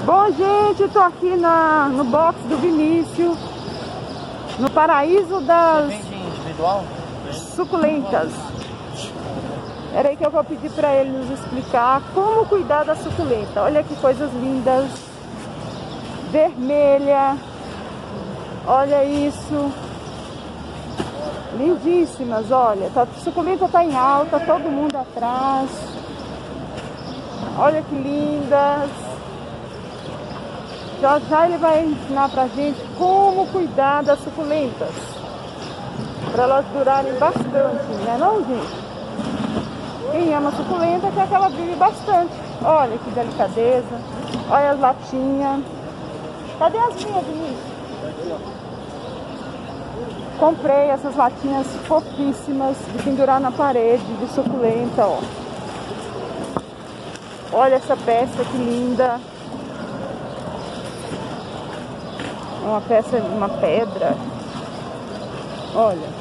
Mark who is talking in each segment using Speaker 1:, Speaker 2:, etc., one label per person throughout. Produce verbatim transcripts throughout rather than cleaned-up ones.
Speaker 1: Bom, gente, tô aqui na, no box do Vinícius, no paraíso das
Speaker 2: individual?
Speaker 1: suculentas. Era aí que eu vou pedir para ele nos explicar como cuidar da suculenta. Olha que coisas lindas. Vermelha. Olha isso. Lindíssimas, olha. Tá, a suculenta tá em alta, todo mundo atrás. Olha que lindas. Já já ele vai ensinar pra gente como cuidar das suculentas. Para elas durarem bastante, né não, gente? Quem ama suculenta quer que ela vive bastante. Olha que delicadeza. Olha as latinhas. Cadê as minhas, Vinícius?
Speaker 2: Aqui, ó.
Speaker 1: Comprei essas latinhas fofíssimas de pendurar na parede de suculenta, ó. Olha essa peça que linda. Uma peça, uma pedra. Olha.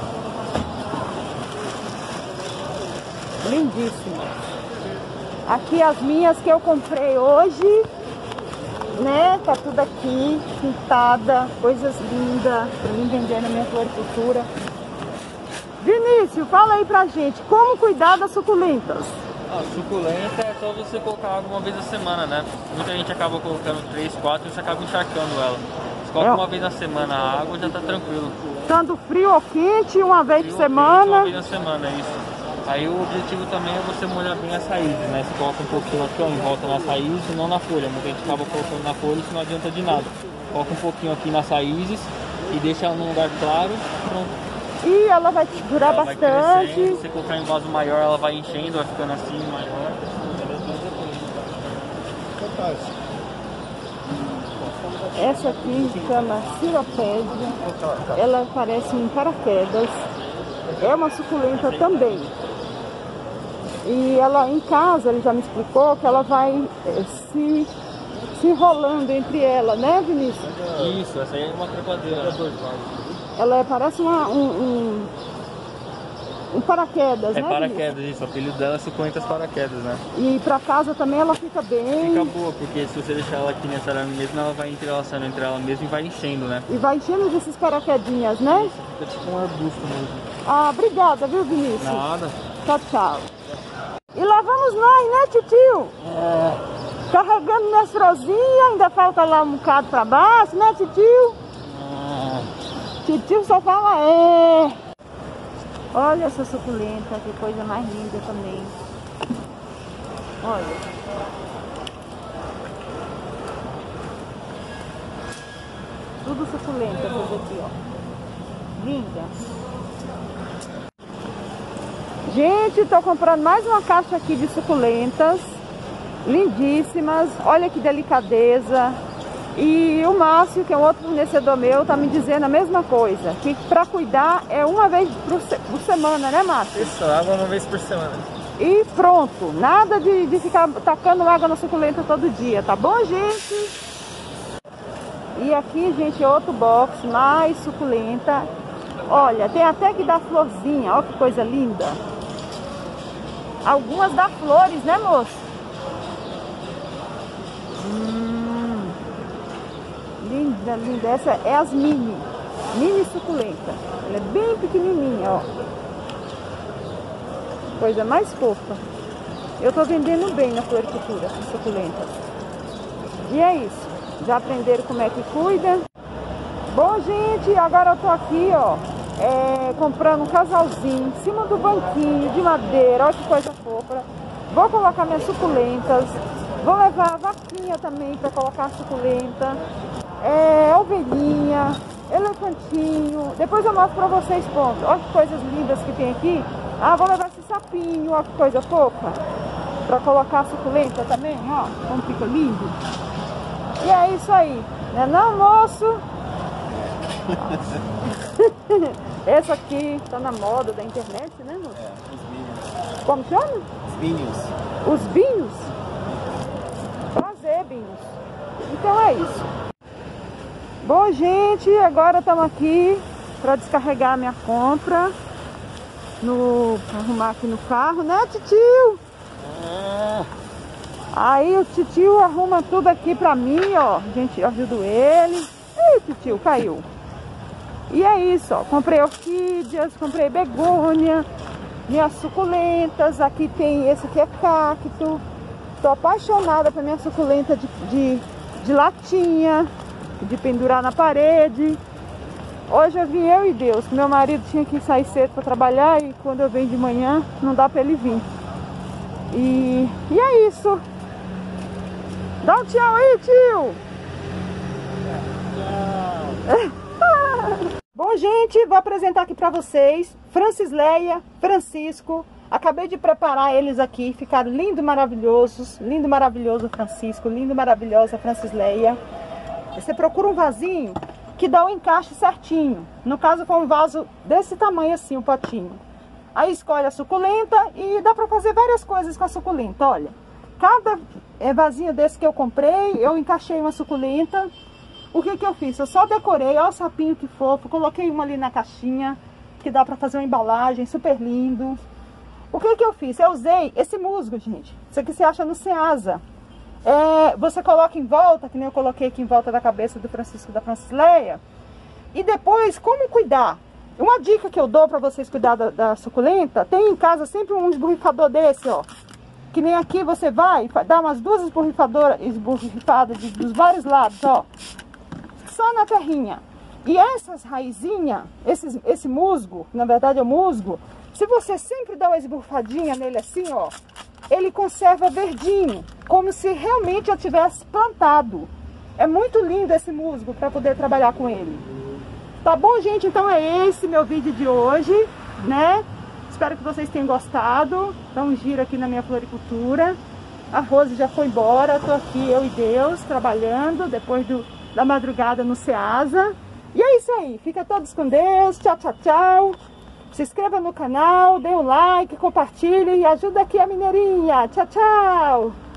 Speaker 1: Lindíssima. Aqui as minhas que eu comprei hoje, né? Tá tudo aqui, pintada, coisas lindas pra mim vender na minha floricultura. Vinícius, fala aí pra gente, como cuidar das suculentas?
Speaker 2: A suculenta é só você colocar água uma vez na semana, né? Muita gente acaba colocando três, quatro e você acaba encharcando ela. Você coloca
Speaker 1: É.
Speaker 2: uma vez na semana a água, já tá tranquilo.
Speaker 1: Tanto frio ou quente, uma vez
Speaker 2: Frio
Speaker 1: por
Speaker 2: ou quente,
Speaker 1: semana.
Speaker 2: Uma vez na semana, é isso. Aí o objetivo também é você molhar bem as raízes, né? Você coloca um pouquinho aqui, ó, em volta nas raízes e não na folha. Muita gente acaba colocando na folha, isso não adianta de nada. Coloca um pouquinho aqui nas raízes e deixa ela num lugar claro, pronto.
Speaker 1: E ela vai durar
Speaker 2: Ela
Speaker 1: bastante.
Speaker 2: Vai crescendo, se você colocar em vaso maior, ela vai enchendo, vai ficando assim, maior. Fantástico.
Speaker 1: Essa aqui chama Ciropédia. Ela parece um paraquedas. É uma suculenta também. E ela em casa, ele já me explicou que ela vai eh, se, se enrolando entre ela, né, Vinícius?
Speaker 2: Isso, essa aí é uma trepadeira.
Speaker 1: Ela é, parece uma, um, um, um paraquedas,
Speaker 2: É
Speaker 1: né?
Speaker 2: paraquedas,
Speaker 1: Vinícius?
Speaker 2: isso. O apelido dela é suculentas paraquedas, né?
Speaker 1: E pra casa também ela fica bem.
Speaker 2: Fica boa, porque se você deixar ela aqui nessa arame mesmo, ela vai entrelaçando entre ela mesma e vai enchendo, né?
Speaker 1: E vai enchendo desses paraquedinhas, né?
Speaker 2: Isso, fica tipo um arbusto mesmo.
Speaker 1: Ah, obrigada, viu, Vinícius?
Speaker 2: Nada.
Speaker 1: Tchau, tchau. E lá vamos nós, né, titio?
Speaker 2: É.
Speaker 1: Carregando minhas frozinhas, ainda falta lá um bocado pra baixo, né, titio?
Speaker 2: É.
Speaker 1: Titio só fala é. Olha essa suculenta, que coisa mais linda também. Olha. Tudo suculenta, tudo aqui, ó. Linda. Gente, tô comprando mais uma caixa aqui de suculentas. Lindíssimas. Olha que delicadeza. E o Márcio, que é um outro fornecedor meu, tá me dizendo a mesma coisa. Que pra cuidar é uma vez por, se por semana, né, Márcio?
Speaker 2: Isso, água uma vez por semana.
Speaker 1: E pronto. Nada de, de ficar tacando água na suculenta todo dia, tá bom, gente? E aqui, gente, outro box, mais suculenta. Olha, tem até que dá florzinha. Olha que coisa linda. Algumas dá flores, né, moço? Hum, linda, linda. Essa é as mini. Mini suculenta. Ela é bem pequenininha, ó. Coisa mais fofa. Eu tô vendendo bem na floricultura, essas suculentas. E é isso. Já aprenderam como é que cuida? Bom, gente, agora eu tô aqui, ó. É, comprando um casalzinho em cima do banquinho de madeira. Olha que coisa fofa. Vou colocar minhas suculentas. Vou levar a vaquinha também para colocar a suculenta. É, ovelhinha, elefantinho. Depois eu mostro para vocês pontos. Olha que coisas lindas que tem aqui. Ah, vou levar esse sapinho. Olha que coisa fofa. Para colocar a suculenta também, ó. Como fica lindo. E é isso aí. Não é não, moço? Essa aqui tá na moda da internet, né, moço?
Speaker 2: É, os binhos.
Speaker 1: Como chama?
Speaker 2: Os binhos.
Speaker 1: Os binhos? Prazer, binhos. Então é isso. Bom, gente, agora estamos aqui para descarregar a minha compra. No, pra arrumar aqui no carro, né, titio?
Speaker 2: É.
Speaker 1: Aí o titio arruma tudo aqui pra mim, ó. Gente, eu ajudo ele. Ih, titio, caiu. E é isso, ó. Comprei orquídeas, comprei begônia, minhas suculentas. Aqui tem, esse aqui é cacto. Tô apaixonada por minha suculenta de, de, de latinha, de pendurar na parede. Hoje eu vim eu e Deus, que meu marido tinha que sair cedo para trabalhar e quando eu venho de manhã não dá para ele vir. E, e é isso. Dá um tchau aí, tio. Bom, gente, vou apresentar aqui para vocês Francisleia, Francisco. Acabei de preparar eles aqui, ficaram lindo, maravilhosos. Lindo, maravilhoso Francisco, lindo, maravilhosa Francisleia. Você procura um vasinho que dá o encaixe certinho. No caso foi um vaso desse tamanho assim, um potinho. Aí escolhe a suculenta e dá para fazer várias coisas com a suculenta. Olha, cada vasinho desse que eu comprei, eu encaixei uma suculenta. O que que eu fiz? Eu só decorei, olha o sapinho que fofo, coloquei uma ali na caixinha, que dá para fazer uma embalagem, super lindo. O que que eu fiz? Eu usei esse musgo, gente. Isso aqui você acha no Ceasa. É, você coloca em volta, que nem eu coloquei aqui em volta da cabeça do Francisco e da Francisleia. E depois, como cuidar? Uma dica que eu dou para vocês cuidar da, da suculenta, tem em casa sempre um esborrifador desse, ó. Que nem aqui você vai, dá umas duas esborrifadoras, esborrifadas de, dos vários lados, ó. Só na terrinha. E essas raizinhas, esse, esse musgo, na verdade é o musgo, se você sempre dá uma esborrifadinha nele assim, ó, ele conserva verdinho, como se realmente eu tivesse plantado. É muito lindo esse musgo para poder trabalhar com ele. Tá bom, gente? Então é esse meu vídeo de hoje, né? Espero que vocês tenham gostado. Dá um giro aqui na minha floricultura. A Rose já foi embora, tô aqui eu e Deus trabalhando depois do, da madrugada no Ceasa. E é isso aí, fica todos com Deus. Tchau, tchau, tchau. Se inscreva no canal, dê um like, compartilhe e ajuda aqui a mineirinha. Tchau, tchau!